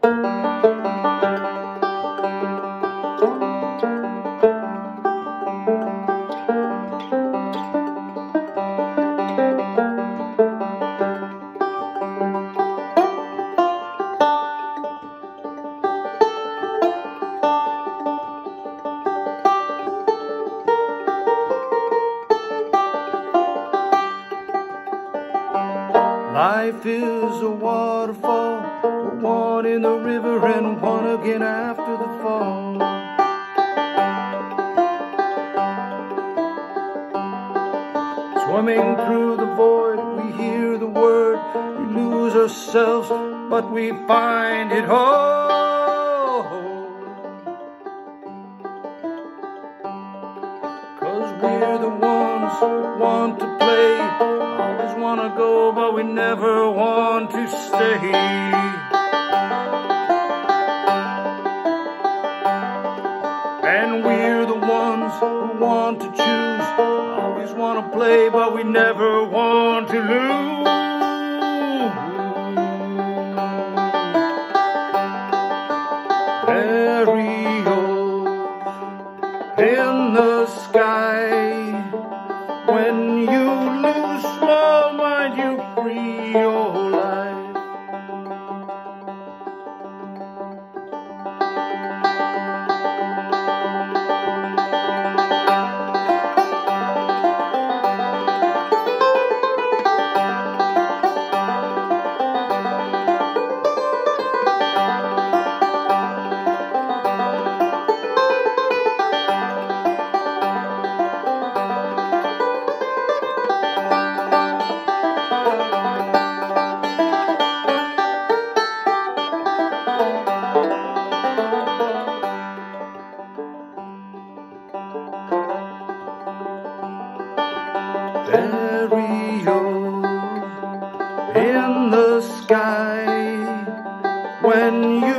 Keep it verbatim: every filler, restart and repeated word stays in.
Life is a waterfall, one in the river and one again after the fall. Swimming through the void, we hear the word, we lose ourselves, but we find it all. 'Cause we're the ones who want to play, always want to go, but we never want to stay. And we're the ones who want to choose, always want to play, but we never want to lose. Aerials in the sky, when you lose small mind, you free your life. Aerial in the sky, when you